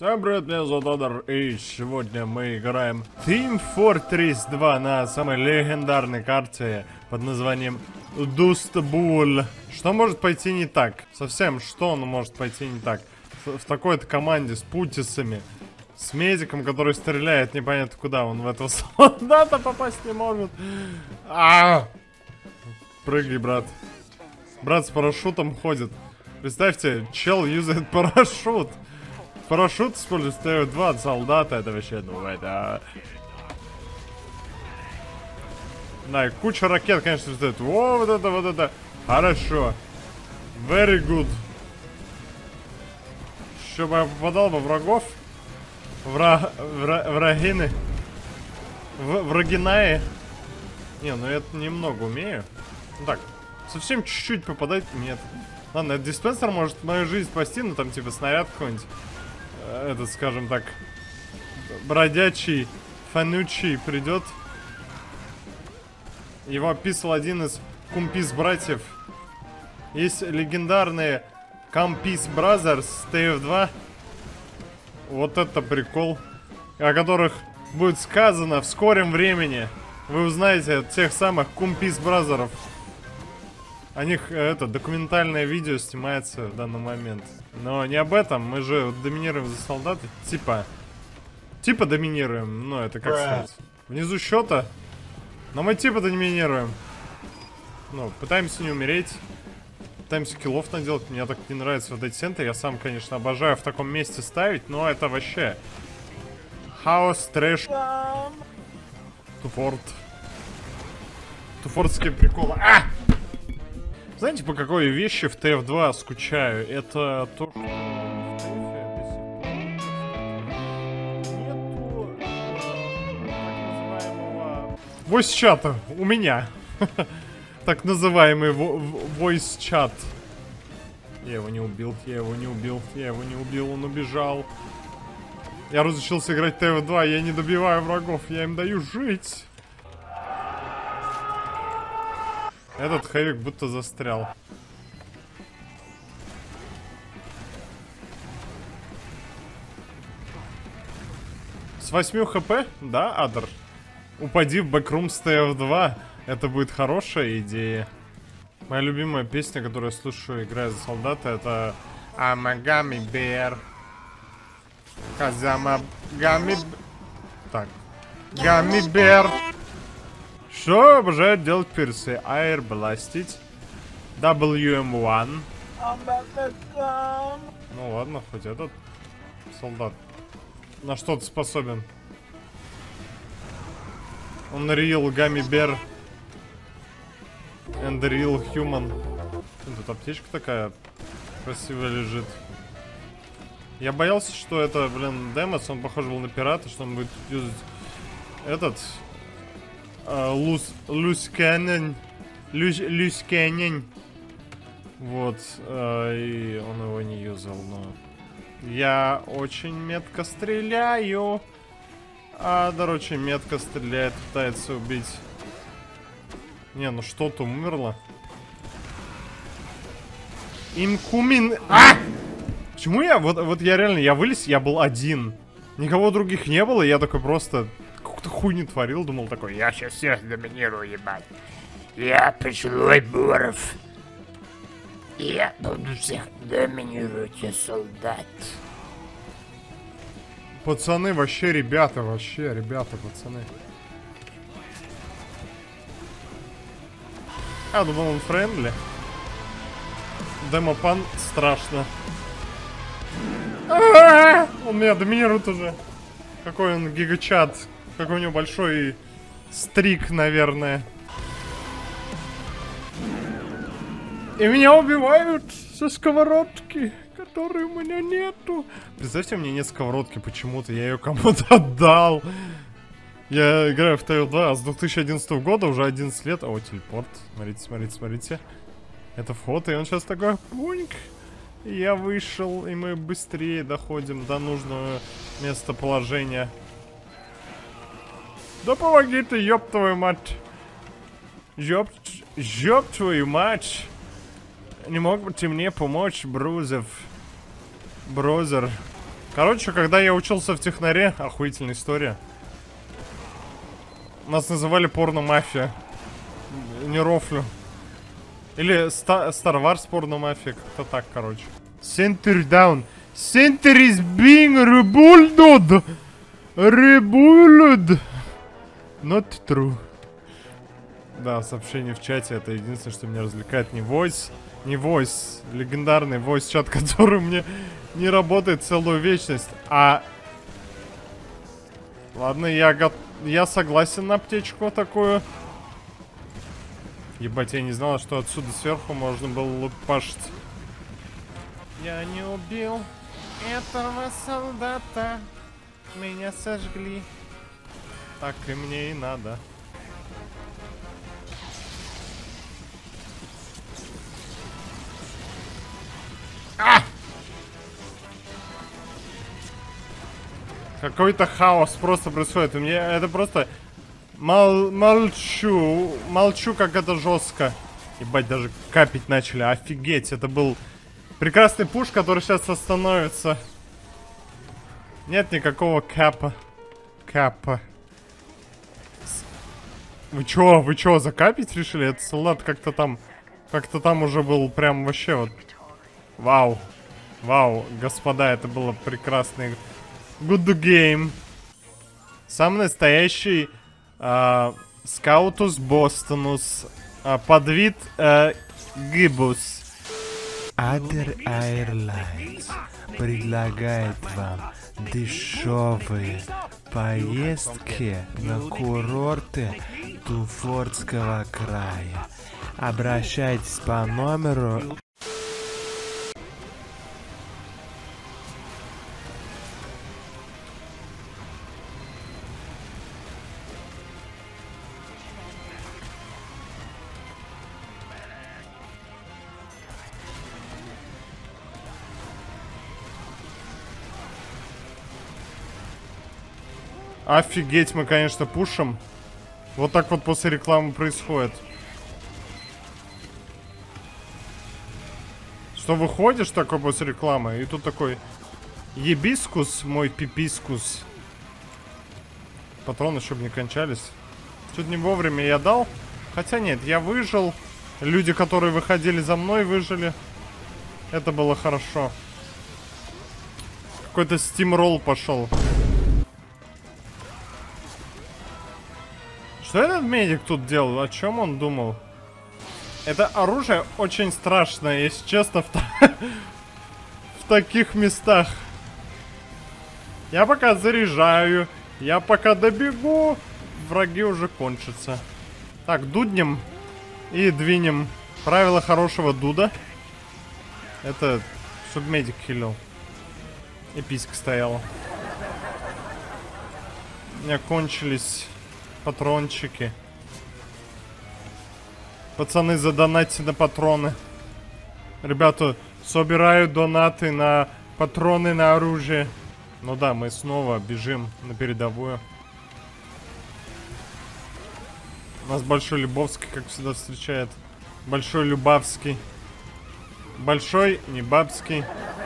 Всем привет, меня зовут Адар, и сегодня мы играем Team Fortress 2 на самой легендарной карте под названием Dustbowl. Что может пойти не так? Совсем что может пойти не так? В такой-то команде с путисами, с медиком, который стреляет непонятно куда, он в этого солдата попасть не может. Прыгай, брат. Брат с парашютом ходит. Представьте, чел юзает парашют. Парашют использует ТФ-2 от солдата, это вообще, ну это... Да, и куча ракет, конечно, стоит. О, вот это. Хорошо. Very good. Чтобы я попадал во врагов. Врагины. Врагинаи. Не, ну я немного умею. Ну так, совсем чуть-чуть попадать нет. Ладно, этот диспенсер может мою жизнь спасти, но там типа снаряд какой-нибудь. Этот, скажем так, бродячий, фанючий придет. Его описывал один из Кумпис братьев. Есть легендарные Кампис Brothers TF2. Вот это прикол. О которых будет сказано в скором времени. Вы узнаете от тех самых Кумпис Бразеров. О них это документальное видео снимается в данный момент. Но не об этом, мы же доминируем за солдаты. Типа доминируем, ну это как сказать. Внизу счета. Но мы типа доминируем. Ну, пытаемся не умереть. Пытаемся киллов наделать. Мне так не нравятся вот эти сенты. Я сам, конечно, обожаю в таком месте ставить, но это вообще хаос, трэш. Туфордские приколы. Знаете, по какой вещи в TF2 скучаю? Это то, что нету называемого voice-чата у меня. Так называемый voice-чат. Я его не убил, он убежал. Я разучился играть в TF2, я не добиваю врагов, я им даю жить. Этот хэвик будто застрял. С 8 хп? Да, Адр? Упади в бэкрум с TF2. Это будет хорошая идея. Моя любимая песня, которую я слушаю, играя за солдата, это I'm a gummy bear. Казама gummy... Так. Gummy bear. Что обожает делать персы? Аэрбластить. WM1. Ну ладно, хоть этот солдат на что-то способен. Он real gummy bear. And real human. Тут аптечка такая красивая лежит. Я боялся, что это, блин, Демос. Он похож был на пирата, что он будет юзать этот... Люсканен. Вот. И он его не юзал, но... Я очень метко стреляю. Адар очень метко стреляет, пытается убить. Не, ну что-то умерло. Инкумин... Почему я... Вот я реально, я вылез, я был один. Никого других не было, я такой просто... Какую-то хуйню творил, думал такой, я сейчас всех доминирую, ебать. Я пожилой Боров. Я буду всех доминировать, я солдат. Пацаны, вообще, ребята, пацаны. Я думал, он френдли. Демопан страшно. Он меня доминирует уже. Какой он гигачат. Какой у него большой стрик, наверное. И меня убивают со сковородки, которой у меня нету. Представьте, у меня нет сковородки почему-то. Я ее кому-то отдал. Я играю в TF2 с 2011 года, уже 11 лет. О, телепорт. Смотрите. Это фото, и он сейчас такой, пуньк. Я вышел, и мы быстрее доходим до нужного местоположения. Да помоги ты, ёб твою мать. Ёб твою мать. Не мог бы ты мне помочь, Брузер? Короче, когда я учился в технаре, охуительная история. Нас называли порно-мафия. Не рофлю. Или Star Wars порно-мафия, как-то так, короче. Center down. Center is being rebuilt. Rebuild. Not true. Да, сообщение в чате, это единственное, что меня развлекает. Не voice, легендарный voice-чат, который мне не работает целую вечность. Ладно, я согласен на аптечку такую. Ебать, я не знал, что отсюда сверху можно было лупашить. Я не убил этого солдата. Меня сожгли. Так и мне и надо. Какой-то хаос просто происходит. У меня это просто... Молчу, как это жестко. Ебать, даже капить начали. Офигеть, это был прекрасный пуш, который сейчас остановится. Нет никакого капа. Вы чё, закапить решили? Этот солдат как-то там уже был прям вообще вот... Вау, господа, это было прекрасный... Good game. Самый настоящий Скаутус Бостонус. Подвид Гибус. Other Airlines предлагает вам дешевые поездки на курорты Туфордского края. Обращайтесь по номеру. Офигеть, мы, конечно, пушим. Вот так вот после рекламы происходит. Что выходишь такой после рекламы, и тут такой... Ебискус, мой пипискус. Патроны, чтобы не кончались. Чуть не вовремя я дал. Хотя нет, я выжил. Люди, которые выходили за мной, выжили. Это было хорошо. Какой-то стимролл пошел. Что этот медик тут делал? О чем он думал? Это оружие очень страшное, если честно, в таких местах. Я пока заряжаю, я пока добегу, враги уже кончатся. Так, дуднем и двинем. Правило хорошего дуда. Это чтобы медик хилил. И писька стояла. У меня кончились... патрончики. Пацаны, задонатьте на патроны. Ребята, собираю донаты на патроны на оружие. Ну да, мы снова бежим на передовую. Нас Большой Любовский, как всегда, встречает. Большой Любавский. Большой, не бабский.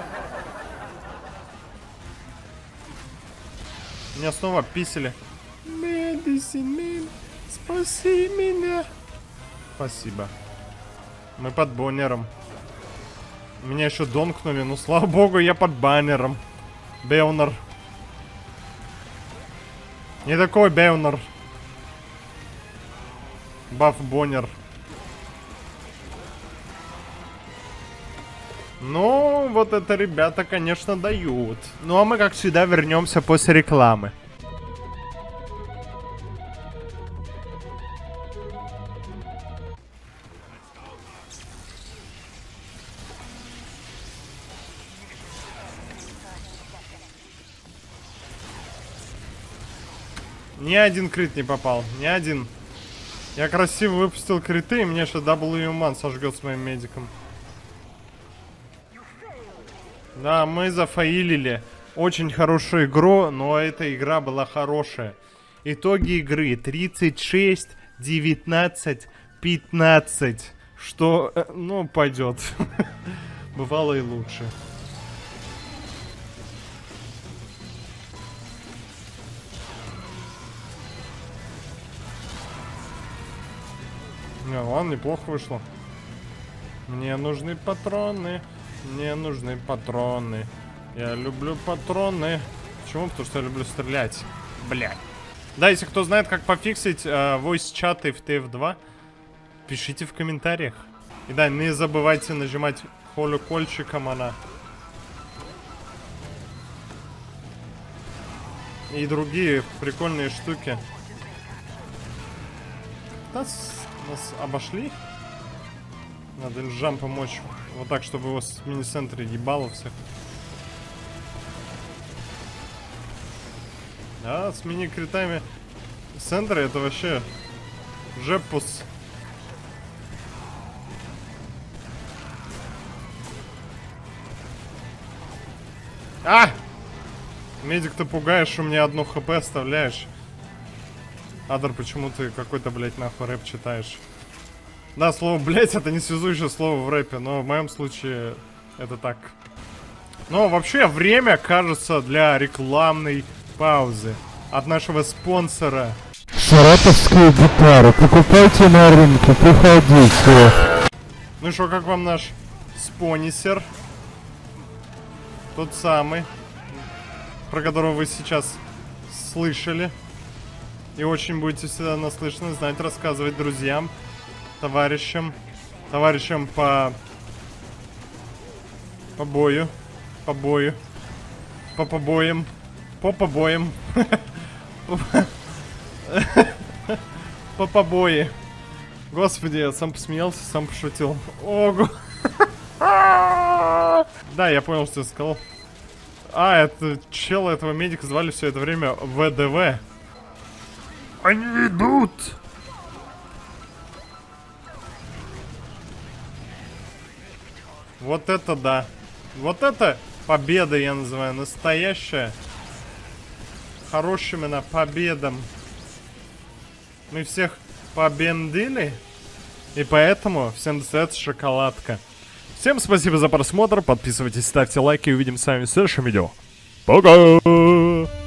Меня снова писали. Медисин, спаси меня. Спасибо. Мы под баннером. Меня еще донкнули, но слава богу, я под баннером. Беунер. Не такой Беунер. Баф Боннер. Ну, вот это ребята, конечно, дают. Ну, а мы, как всегда, вернемся после рекламы. Ни один крит не попал, ни один. Я красиво выпустил криты, и мне сейчас W-ман сожгет с моим медиком. Да, мы зафаилили очень хорошую игру, но эта игра была хорошая. Итоги игры 36, 19, 15. Что, ну, пойдет. Бывало и лучше. Не, ладно, неплохо вышло. Мне нужны патроны. Мне нужны патроны. Я люблю патроны. Почему? Потому что я люблю стрелять. Блядь. Да, если кто знает, как пофиксить voice-чаты в TF2, пишите в комментариях. И да, не забывайте нажимать колокольчиком она. И другие прикольные штуки. Нас обошли. Надо инжам помочь. Вот так, чтобы его с мини-центра ебало всех. А, с мини-критами центра это вообще жепус. А! Медик, ты пугаешь, у меня одно хп оставляешь. Адар, почему ты какой-то, блядь, нахуй рэп читаешь? Да, слово «блядь» это не связующее слово в рэпе, но в моем случае это так. Но вообще время, кажется, для рекламной паузы от нашего спонсора. Саратовские гитары. Покупайте на рынке, приходите. Ну что, как вам наш спонсор? Тот самый, про которого вы сейчас слышали. И очень будете всегда наслышаны, знать, рассказывать друзьям, товарищам по бою, по побоям, по побои. Господи, я сам посмеялся, сам пошутил. Ого. Да, я понял, что ты сказал. А, это чела этого медика звали все это время ВДВ. Они идут. Вот это да. Вот это победа, я называю. Настоящая. Хорошим именно победам. Мы всех победили. И поэтому всем достается шоколадка. Всем спасибо за просмотр. Подписывайтесь, ставьте лайки. И увидимся с вами в следующем видео. Пока!